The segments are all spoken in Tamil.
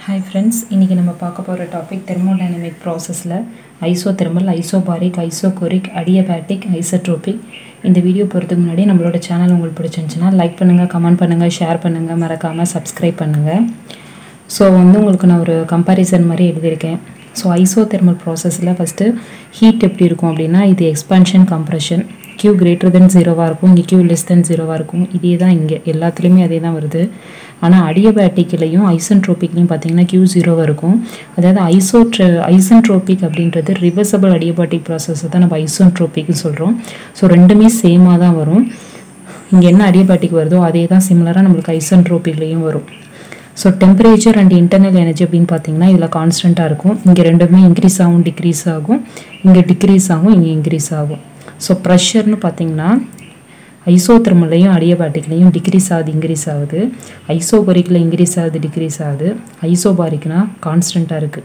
Hi friends, இன்னைக்கு நம்ம பார்க்க போற டாபிக் thermodynamic processல isothermal, isobaric, isochoric, adiabatic, isotropic. இந்த வீடியோ போறதுக்கு முன்னாடி நம்மளோட சேனல் உங்களுக்கு பிடிச்சிருந்துச்சுனா லைக் பண்ணுங்க, கமெண்ட் பண்ணுங்க, ஷேர் பண்ணுங்க, மறக்காம Subscribe பண்ணுங்க. சோ உங்களுக்கு நான் ஒரு கம்பேரிசன் மாதிரி எழுதியிருக்கேன். So isothermal processல first heat எப்படி இருக்கும் அப்படினா இது expansion compression Q greater than 0 வா இருக்கும் இங்க Q less than 0 வா இருக்கும் இதே தான் இங்க எல்லாத்துலயுமே அதே தான் வருது ஆனா adiabaticலயும் isentropic-லயும் பாத்தீங்கன்னா Q 0 வா இருக்கும் அதாவது isentropic அப்படின்றது reversible adiabatic process தான் நம்ம isentropic னு சொல்றோம் சோ ரெண்டுமே சேமா தான் வரும் இங்க என்ன adiabatic வருதோ அதே தான் சிமிலரா நமக்கு isentropic-லயும் வரும் So temperature and internal energy அப்படினு பாத்தீங்கன்னா இதுல கான்ஸ்டன்ட்டா இருக்கும் இங்க ரெண்டுமே இன்கிரீஸ் ஆகும் டிக்ரீஸ் ஆகும் இங்க டிக்ரீஸ் ஆகும் இங்க இன்கிரீஸ் ஆகும் So pressure னு பாத்தீங்கன்னா isothermalலையும் adiabaticலையும் டிக்ரீஸ் ஆகுது இன்கிரீஸ் ஆகுது isobaricல இன்கிரீஸ் ஆகுது டிக்ரீஸ் ஆகுது isobaricனா கான்ஸ்டன்ட்டா இருக்கு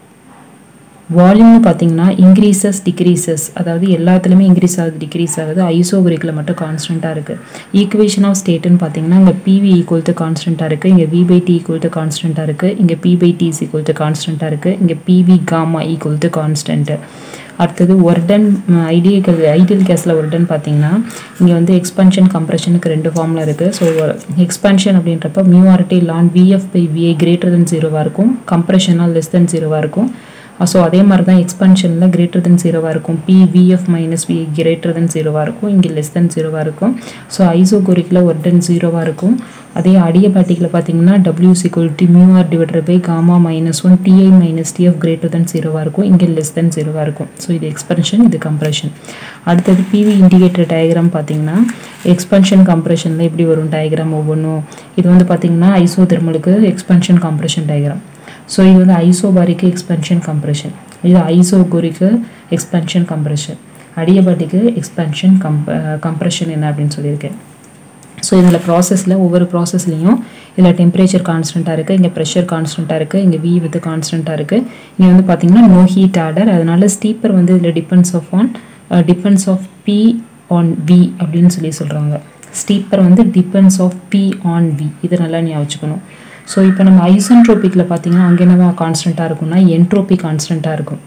வால்யூம் பாத்தீங்கன்னா increases decreases அதாவது எல்லாத்துலயுமே increase ஆகுது decrease ஆகுது isobaricல மட்டும் கான்ஸ்டன்ட்டா இருக்கு ஈக்குவேஷன் ஆஃப் ஸ்டேட் னு பாத்தீங்கன்னா இங்க PV = கான்ஸ்டன்ட்டா இருக்கு இங்க V/T = கான்ஸ்டன்ட்டா இருக்கு இங்க P/T = கான்ஸ்டன்ட்டா இருக்கு இங்க PV gamma = கான்ஸ்டன்ட் அடுத்து ஒர்டன் ஐடியல் கேஸ்ல ஒர்டன் பாத்தீங்கன்னா இங்க வந்து எக்ஸ்பான்ஷன் கம்ப்ரஷனுக்கு ரெண்டு ஃபார்முலா இருக்கு சோ எக்ஸ்பான்ஷன் அப்படின்றப்ப μRT ln VF/VI greater than 0 வா இருக்கும் கம்ப்ரஷனா less than 0 வா இருக்கும் So அதே மாதிரி தான் எக்ஸ்பான்ஷன்ல greater than 0 வா இருக்கும் PVF - VI greater than 0 வா இருக்கும் இங்க less than 0 வா இருக்கும் சோ ஐசோகோரிக்ல ஒர்டன் 0 வா இருக்கும் அதே adiabaticல பாத்தீங்கன்னா W = μR / gamma - 1 Ti - Tf greater than 0 வா இருக்கும் இங்க less than 0 வா இருக்கும் சோ இது எக்ஸ்பான்ஷன் இது கம்ப்ரஷன் அடுத்து PV இண்டிகேட்டர் டயகிராம் பாத்தீங்கன்னா எக்ஸ்பான்ஷன் கம்ப்ரஷன்ல எப்படி வரும் டயகிராம் ஒவ்வொண்ணும் இது வந்து பாத்தீங்கன்னா ஐசோதெர்மலுக்கு எக்ஸ்பான்ஷன் கம்ப்ரஷன் டயகிராம் So இது வந்து isobaric expansion compression இது isochoric expansion compression adiabatic expansion compression என்ன அப்படினு சொல்லிருக்கேன் சோ இதுல processல ஒவ்வொரு processலயும் இதுல temperature கான்ஸ்டன்ட்டா இருக்கு இங்க pressure கான்ஸ்டன்ட்டா இருக்கு இங்க V with கான்ஸ்டன்ட்டா இருக்கு இங்க வந்து பாத்தீங்கன்னா no heat adder அதனால steeper வந்து இதுல depends of P on V அப்படினு சொல்றாங்க steeper வந்து depends of P on V இது நல்லா ஞாபகம் வச்சுக்கணும் So இப்போ நம்ம ஐசென்ட்ரோபிக்ல பாத்தீங்கன்னா அங்க என்னவா கான்ஸ்டன்ட்டா இருக்கும்னா என்ட்ரோபி கான்ஸ்டன்ட்டா இருக்கும்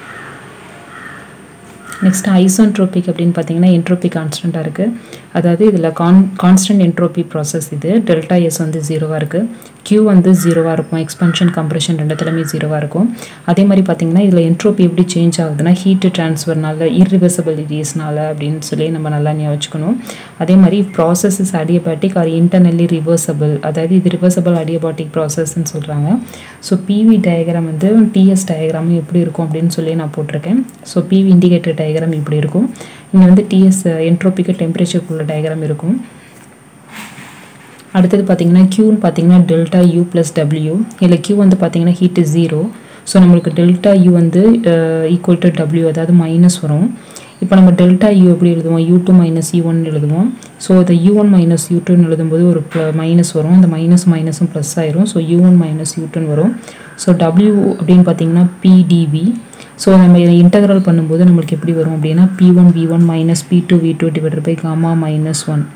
நெக்ஸ்ட் ஐசென்ட்ரோபிக் அப்படினு பாத்தீங்கன்னா என்ட்ரோபி கான்ஸ்டன்ட்டா இருக்கு அதாவது இதுல கான்ஸ்டன்ட் என்ட்ரோபி process இது டெல்டா S வந்து 0 வா இருக்கு Q வந்து 0 வா இருக்கும் எக்ஸ்பான்ஷன் கம்ப்ரஷன் ரெண்டுத்துலயுமே 0 வா இருக்கும் அதே மாதிரி பாத்தீங்கன்னா இதுல என்ட்ரோபி எப்படி சேஞ்ச் ஆகுதுன்னா ஹீட் ட்ரான்ஸ்ஃபர்னால irreversibilities-னால அப்படினு சொல்லி நம்ம நல்லா ஞாபகம் வச்சுக்கணும் அதே மாதிரி process is adiabatic or internally reversible அதாவது இது reversible adiabatic process னு சொல்றாங்க சோ PV டயகிராம் வந்து TS டயகிராம் எப்படி இருக்கும் அப்படினு சொல்லி நான் போட்டுருக்கேன் சோ PV இண்டிகேட்டர் டயகிராம் இப்படி இருக்கும் இங்க வந்து TS என்ட்ரோபிக் டெம்பரேச்சர் குள்ள டயகிராம் இருக்கும் அடுத்து பாத்தீங்கன்னா Q னு பாத்தீங்கன்னா delta U + W இல்ல Q வந்து பாத்தீங்கன்னா ஹீட் 0 சோ நமக்கு delta U வந்து equal to W அதாவது மைனஸ் வரும் இப்போ நம்ம delta U எப்படி எழுதுவோம் U2 - U1 எழுதுவோம் சோ the U1 - U2 னு எழுதும்போது ஒரு மைனஸ் வரும் அந்த மைனஸும் பிளஸ் ஆயிரும் சோ U1 - U2 வரும் சோ W அப்படினு பாத்தீங்கன்னா PdV சோ நம்ம இத இன்டகிரல் பண்ணும்போது நமக்கு எப்படி வரும் அப்படினா P1 V1 - P2 V2 / gamma - 1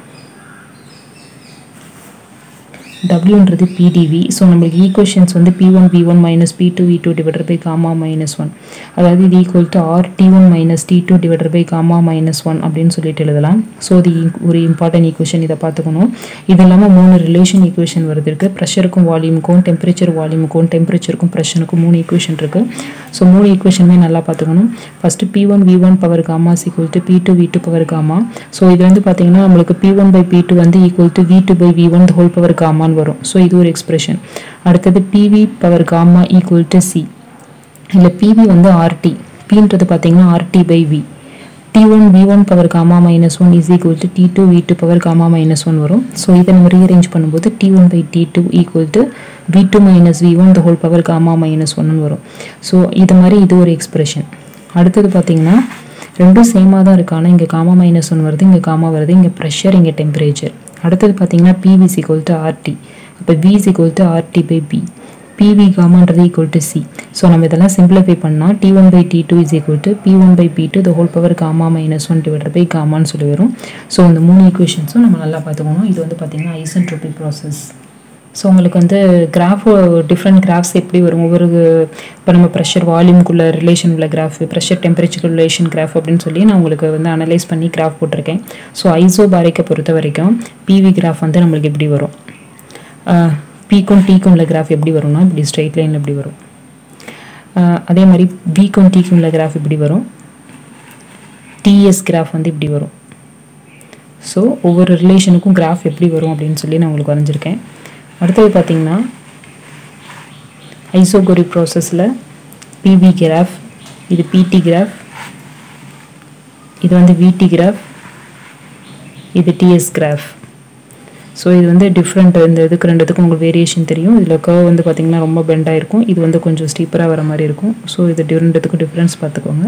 W ன்றது PdV சோ நமக்கு ஈக்குவேஷன்ஸ் வந்து P1 V1 - P2 V2 / gamma - 1 அதாவது இது equal to RT1 - T2 / gamma - 1 அப்படினு சொல்லிட்டு எழுதலாம் சோ இது ஒரு இம்பார்ட்டன்ட் ஈக்குவேஷன் இத பாத்துக்கணும் இதெல்லாம் மூணு ரிலேஷன் ஈக்குவேஷன் வருது இருக்கு பிரஷருக்கும் வால்யூமுக்கும் டெம்பரேச்சர் வால்யூமுக்கும் டெம்பரேச்சருக்கும் பிரஷருக்கும் மூணு ஈக்குவேஷன் இருக்கு சோ மூணு ஈக்குவேஷனுமே நல்லா பாத்துக்கணும் first P1 V1 power gamma = P2 V2 power gamma so இது வந்து பாத்தீங்கன்னா நமக்கு P1/P2 வந்து = V2/V1 the whole power gamma வரும் சோ இது ஒரு எக்ஸ்பிரஷன் அடுத்து PV power gamma = C இல்ல PV வந்து RT P ன்றது பாத்தீங்கன்னா RT/V T1 V1 power gamma - 1 = T2 V2 power gamma - 1 வரும் சோ இத நம்ம ரீஅரேஞ்ச் பண்ணும்போது T1/T2 = V2 - V1 the whole power gamma - 1 வரும் சோ இது மாதிரி இது ஒரு எக்ஸ்பிரஷன் அடுத்து பாத்தீங்கன்னா ரெண்டும் சேமா தான் இருக்கு ஆனா இங்க gamma - 1 வருது இங்க gamma வருது இங்க பிரஷர் இங்க டெம்பரேச்சர் அடுத்து பாத்தீங்கன்னா PV = RT அப்ப V = RT/B PV gamma ன்றது C சோ நம்ம இதெல்லாம் சிம்பிளிஃபை பண்ணா T1/T2 = P1/P2 the whole power gamma - 1 / gamma னு சொல்லி வரும் சோ இந்த மூணு ஈக்குவேஷன்ஸும் நம்ம நல்லா பாத்துக்கணும் இது வந்து பாத்தீங்கன்னா ஐசென்ட்ரோபிக் process ஸோ உங்களுக்கு வந்து டிஃப்ரெண்ட் கிராஃப்ஸ் எப்படி வரும் ஒவ்வொரு இப்போ நம்ம ப்ரெஷர் வால்யூம்குள்ள ரிலேஷன் உள்ள graph pressure temperature relation graph அப்படின்னு சொல்லி நான் உங்களுக்கு வந்து அனலைஸ் பண்ணி கிராஃப் போட்டிருக்கேன். ஸோ ஐசோபாரிக்கை பொறுத்த வரைக்கும் பிவி கிராஃப் வந்து நம்மளுக்கு எப்படி வரும், பிக்கும் டிக்கும் உள்ள கிராஃப் எப்படி வரும்னா இப்படி ஸ்ட்ரெயிட் லைன் எப்படி வரும். அதே மாதிரி பிக்கும் டிக்கும் உள்ள கிராஃப் இப்படி வரும். டிஎஸ் கிராஃப் வந்து இப்படி வரும். ஸோ ஒவ்வொரு ரிலேஷனுக்கும் கிராஃப் எப்படி வரும் அப்படின்னு சொல்லி நான் உங்களுக்கு வரைஞ்சிருக்கேன். அடுத்தது பார்த்திங்கன்னா ஐசோகோரிக் ப்ராசஸில் பிவி கிராஃப், இது பிடி கிராஃப், இது வந்து விடி கிராஃப், இது டிஎஸ் கிராஃப். ஸோ இது வந்து டிஃப்ரெண்ட், இந்த இதுக்கு ரெண்டுத்துக்கும் உங்களுக்கு வேரியேஷன் தெரியும். இதில் கர்வ் வந்து பார்த்திங்கன்னா ரொம்ப பெண்டாக இருக்கும், இது வந்து கொஞ்சம் ஸ்டீப்பராக வர மாதிரி இருக்கும். ஸோ இது ரெண்டுத்துக்கும் டிஃப்ரென்ஸ் பார்த்துக்கோங்க.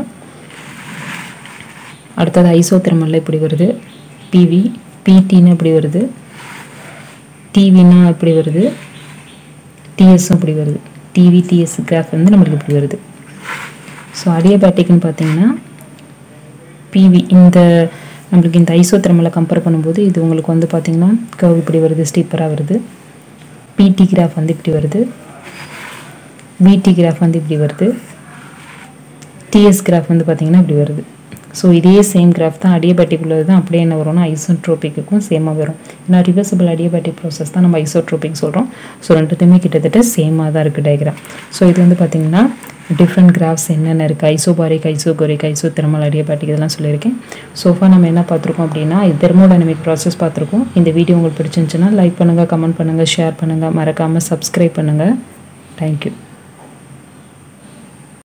அடுத்தது ஐசோதெர்மலில் இப்படி வருது, பிவி, பிடின்னு இப்படி வருது, டிவின்னா இப்படி வருது, டிஎஸும் இப்படி வருது. டிவி டிஎஸ் கிராஃப் வந்து நம்மளுக்கு இப்படி வருது. ஸோ அடியபேட்டிக்னு பார்த்தீங்கன்னா பிவி நம்மளுக்கு இந்த ஐசோதெர்மலை கம்பேர் பண்ணும்போது இது உங்களுக்கு வந்து பார்த்திங்கன்னா கர்வ் இப்படி வருது, ஸ்டீப்பராக வருது. பிடி கிராஃப் வந்து இப்படி வருது, விடி கிராஃப் வந்து இப்படி வருது, டிஎஸ் கிராஃப் வந்து பார்த்திங்கன்னா இப்படி வருது. ஸோ இதே சேம் கிராஃப் தான் அடியபேட்டிக் உள்ளது தான் அப்படியே என்ன வரும்னா ஐசோட்ரோபிக்கும் சேமாக வரும். ஏன்னா ரிவர்சிபிள் அடியபேட்டிக் ப்ராசஸ் தான் நம்ம ஐசோட்ரோபிக் சொல்கிறோம். ஸோ ரெண்டுத்தையுமே கிட்டத்தட்ட சேமாக தான் இருக்குது டயக்ராம். ஸோ இது வந்து பார்த்திங்கன்னா டிஃப்ரெண்ட் கிராஃப்ஸ் என்னென்ன இருக்குது, ஐசோபாரிக், ஐசோகோரிக், ஐசோதெர்மல், அடியபேட்டிக் இதெல்லாம் சொல்லியிருக்கேன். ஸோஃபா நம்ம என்ன பார்த்துருக்கோம் அப்படின்னா தெர்மோடைனமிக் ப்ராசஸ் பார்த்துருக்கோம். இந்த வீடியோ உங்களுக்கு பிடிச்சிருந்துச்சுன்னா லைக் பண்ணுங்கள், கமெண்ட் பண்ணுங்கள், ஷேர் பண்ணுங்கள், மறக்காமல் சப்ஸ்கிரைப் பண்ணுங்கள். தேங்க்யூ.